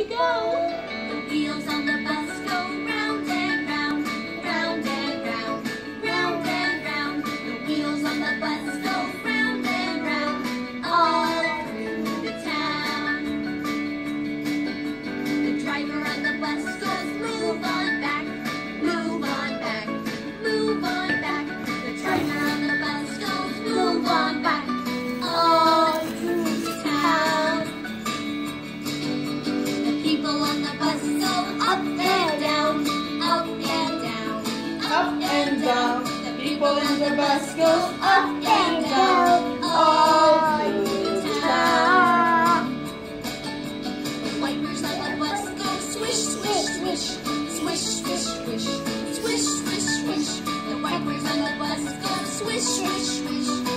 you go. The wheels on the bus go round and round, round and round, round and round. The wheels on the bus go round and round, all through the town. The driver on the bus goes, move on back, move on back, move on back. The driver on the bus goes, move on back, all through the town. The people on the bus go up and down, up and down, Up and down. The people on the bus go up and down. All through the town. The wipers on the bus go swish, swish, swish, swish, swish, swish, swish, swish, swish. The wipers on the bus go swish, swish, swish,